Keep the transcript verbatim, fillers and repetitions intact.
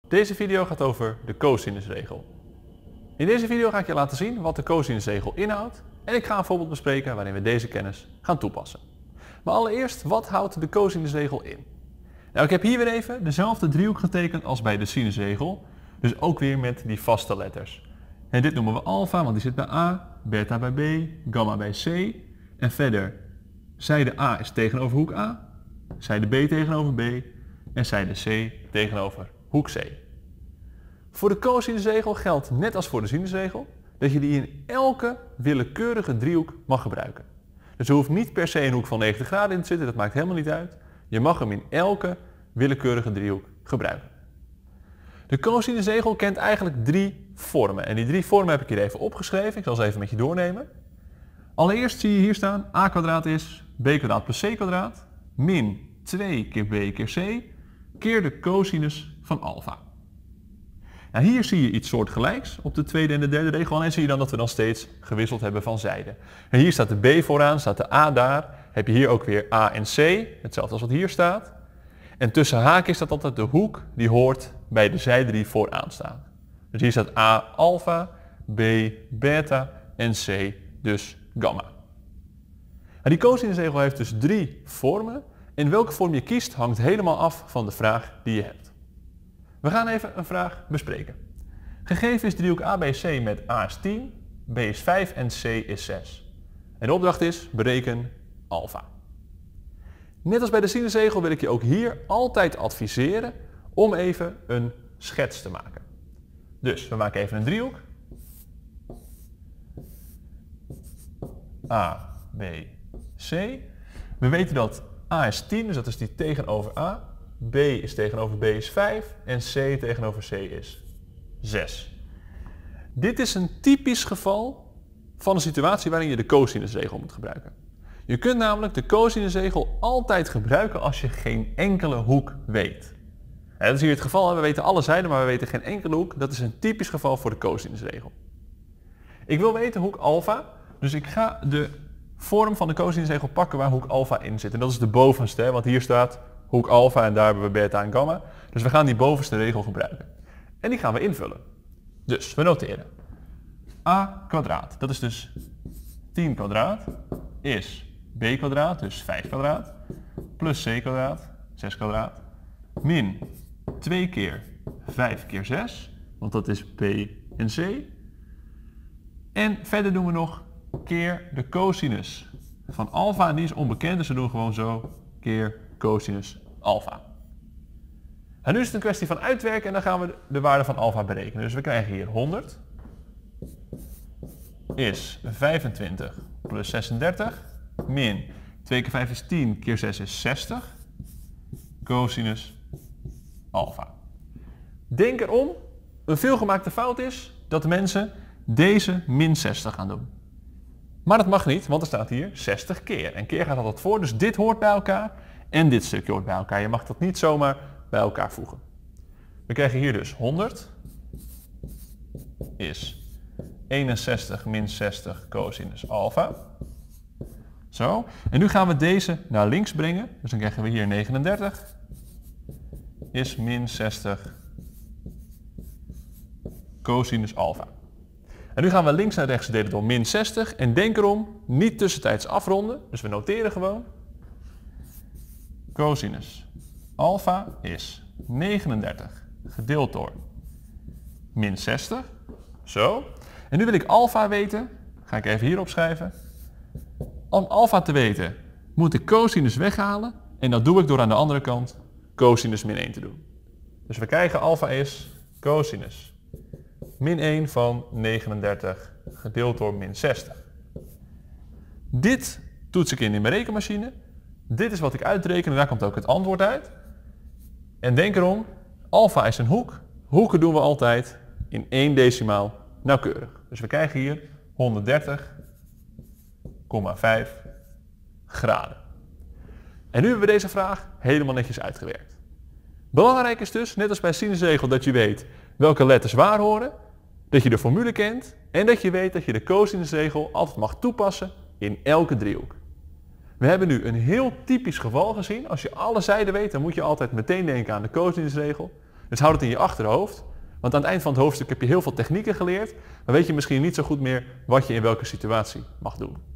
Deze video gaat over de cosinusregel. In deze video ga ik je laten zien wat de cosinusregel inhoudt en ik ga een voorbeeld bespreken waarin we deze kennis gaan toepassen. Maar allereerst, wat houdt de cosinusregel in? Nou, ik heb hier weer even dezelfde driehoek getekend als bij de sinusregel, dus ook weer met die vaste letters. En dit noemen we alfa, want die zit bij A, beta bij B, gamma bij C. En verder, zijde A is tegenover hoek A, zijde B tegenover B en zijde C tegenover hoek C. Voor de cosinusregel geldt, net als voor de sinusregel, dat je die in elke willekeurige driehoek mag gebruiken. Dus er hoeft niet per se een hoek van negentig graden in te zitten, dat maakt helemaal niet uit. Je mag hem in elke willekeurige driehoek gebruiken. De cosinusregel kent eigenlijk drie vormen. En die drie vormen heb ik hier even opgeschreven. Ik zal ze even met je doornemen. Allereerst zie je hier staan, a kwadraat is b kwadraat plus c kwadraat min twee keer b keer c keer de cosinus van alfa. Nou, hier zie je iets soortgelijks op de tweede en de derde regel. Alleen zie je dan dat we dan steeds gewisseld hebben van zijde. En hier staat de b vooraan, staat de a daar. Heb je hier ook weer a en c, hetzelfde als wat hier staat. En tussen haakjes staat altijd de hoek die hoort bij de zijde die vooraan staat. Dus hier staat a alfa, b beta en c dus gamma. En die cosinusregel heeft dus drie vormen. En welke vorm je kiest hangt helemaal af van de vraag die je hebt. We gaan even een vraag bespreken. Gegeven is driehoek A B C met A is tien, B is vijf en C is zes. En de opdracht is bereken alfa. Net als bij de sinusregel wil ik je ook hier altijd adviseren om even een schets te maken. Dus we maken even een driehoek. A, B, C. We weten dat A is tien, dus dat is die tegenover A. B is tegenover B is vijf en C tegenover C is zes. Dit is een typisch geval van een situatie waarin je de cosinusregel moet gebruiken. Je kunt namelijk de cosinusregel altijd gebruiken als je geen enkele hoek weet. En dat is hier het geval, we weten alle zijden, maar we weten geen enkele hoek. Dat is een typisch geval voor de cosinusregel. Ik wil weten hoek alfa, dus ik ga de vorm van de cosinusregel pakken waar hoek alfa in zit. En dat is de bovenste, want hier staat hoek alfa en daar hebben we beta en gamma. Dus we gaan die bovenste regel gebruiken. En die gaan we invullen. Dus we noteren. A kwadraat, dat is dus tien kwadraat, is b kwadraat, dus vijf kwadraat, plus c kwadraat, zes kwadraat, min twee keer vijf keer zes, want dat is b en c. En verder doen we nog keer de cosinus van alfa, en die is onbekend, dus we doen gewoon zo, keer cosinus alfa. En nu is het een kwestie van uitwerken en dan gaan we de waarde van alfa berekenen. Dus we krijgen hier honderd is vijfentwintig plus zesendertig min twee keer vijf is tien keer zes is zestig cosinus alfa. Denk erom, een veelgemaakte fout is dat mensen deze min zestig gaan doen. Maar dat mag niet, want er staat hier zestig keer. En keer gaat altijd voor, dus dit hoort bij elkaar en dit stukje hoort bij elkaar. Je mag dat niet zomaar bij elkaar voegen. We krijgen hier dus honderd is eenenzestig min zestig cosinus alfa. Zo. En nu gaan we deze naar links brengen. Dus dan krijgen we hier negenendertig is min zestig cosinus alfa. En nu gaan we links naar rechts delen door min zestig. En denk erom, niet tussentijds afronden. Dus we noteren gewoon. Cosinus alfa is negenendertig gedeeld door min zestig. Zo. En nu wil ik alfa weten. Ga ik even hier opschrijven. Om alfa te weten moet ik cosinus weghalen. En dat doe ik door aan de andere kant cosinus min één te doen. Dus we krijgen alfa is cosinus min één van negenendertig gedeeld door min zestig. Dit toets ik in in mijn rekenmachine. Dit is wat ik uitreken en daar komt ook het antwoord uit. En denk erom, alfa is een hoek. Hoeken doen we altijd in één decimaal nauwkeurig. Dus we krijgen hier honderddertig komma vijf graden. En nu hebben we deze vraag helemaal netjes uitgewerkt. Belangrijk is dus, net als bij sinusregel, dat je weet welke letters waar horen, dat je de formule kent en dat je weet dat je de cosinusregel altijd mag toepassen in elke driehoek. We hebben nu een heel typisch geval gezien. Als je alle zijden weet, dan moet je altijd meteen denken aan de cosinusregel. Dus houd het in je achterhoofd, want aan het eind van het hoofdstuk heb je heel veel technieken geleerd, maar weet je misschien niet zo goed meer wat je in welke situatie mag doen.